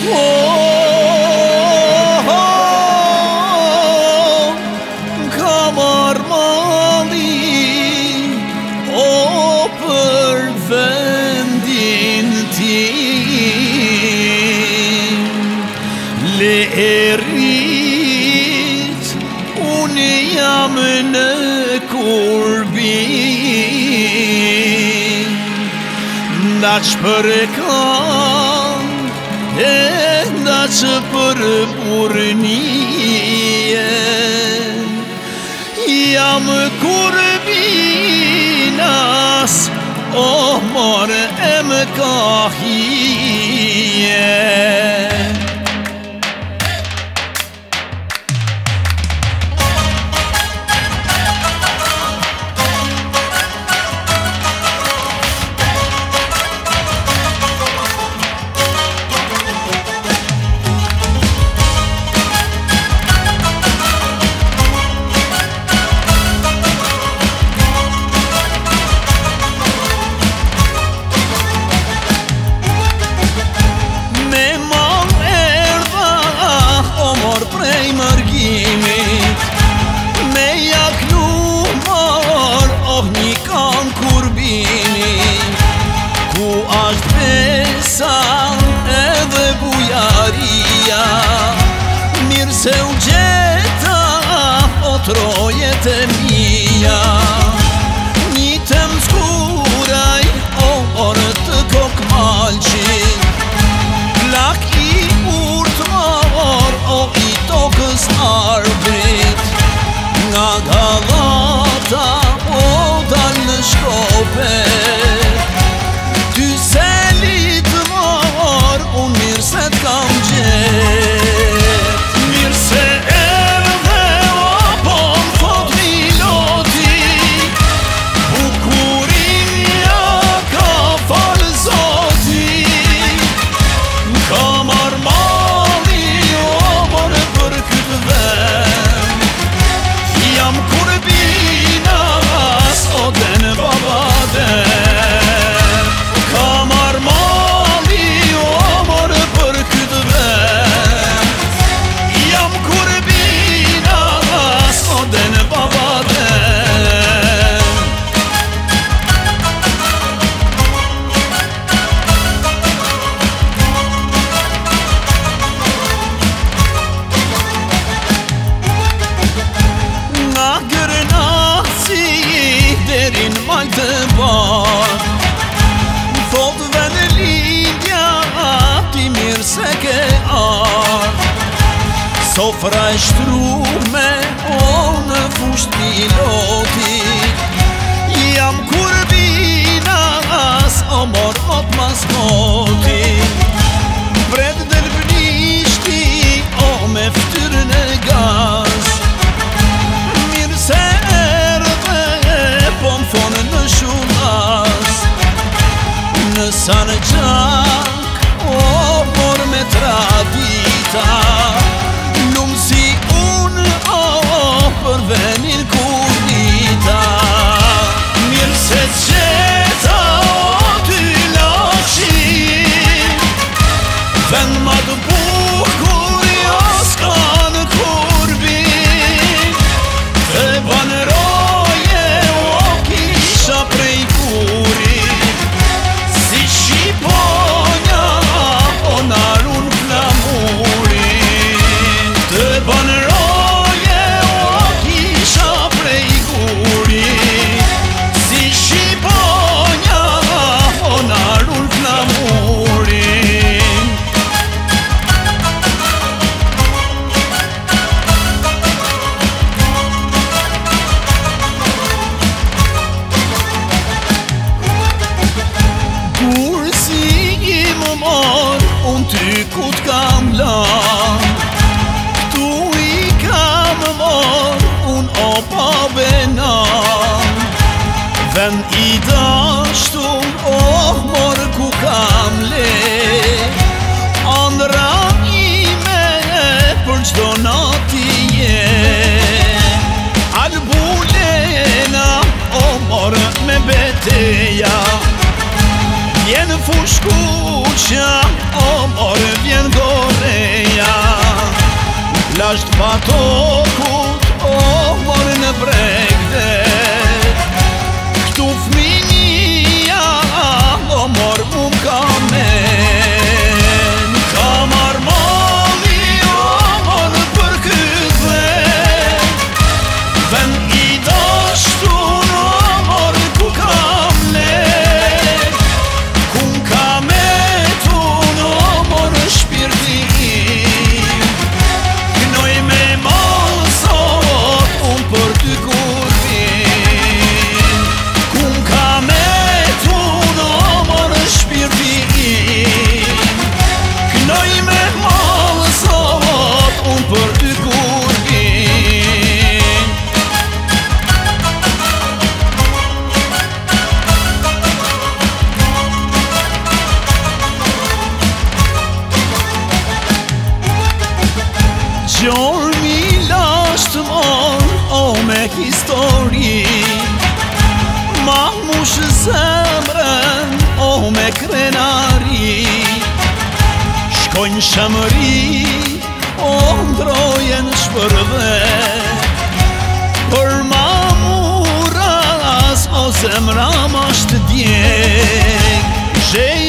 Kamar mali o për vendin tim, le erit unë jam në kurbin, ndaq për kam e ndaq për burnie. Jam kurbinas, oh more em kahije. Me jaknu mar, oh një kam kurbini, ku ashtë besa edhe bujaria. Mirë se u gjeta, o trojet e mija, një të mskuraj, o orë të kokmalqin, plak i urt mar, o i tokës arbit, nga Galata o dal në Shkopet. Ty selit mar, unë mirë se t'kam gjet, mirë se erdhe o pon thot miloti, bukurinja ka falë zoti. Kamar mali o more për këtë vend, jam kurbinas, o den baba den. Kamar mali o more për këtë vend, jam kurbinas, o den baba den. Nga Gërnaci derin mal të bar, thot ven lidja ti mirë se ke ard. Sofra e shtrume o në fusht piloti, jam kurbinas, o mor ot maskoti. Bred del blishti, o me ftyrën e gaz, mirë se erdhe, po më thonë në shumas. Në Sanxhak, o por me tradita, lumë si unë, o për venin kurdita. Mirë se qeta, o ty laqin, vend ma të bukur jo s'ka në kurbin. Të banëroje o kisha prej kurin, si Shqiponja o narun flamurin. Të banëroje o kisha prej kurin, si Shqiponja o narun flamurin. Kur si i më mor, unë ty ku t'kam lan, këtu i kam mor, unë o babenan. Vend i dashtun, oh mor ku kam le, andra ime për gjdo nati je. Albulena, o mor me beteja, vjen fushkuqja, o more vjen goreja. Lasht patokut, o more në bregde. Këtu fminia, o more kamen. Ka marmoni, o more për këtë ven. Ven i dashtun, o more ku kam lek. Kun kametun, o more shpirtin. Gnoj me malsot, unë për ty kur vin. Kun kametun, o more shpirtin. Gnoj me malsot, unë për ty kur vin. Gjor mi lasht mor, o me histori. Ma mush zemrën, o me krenari. Shkojnë shëmëri, o ndrojen shpërve. Për ma muras, o zemra ma shtë djeng.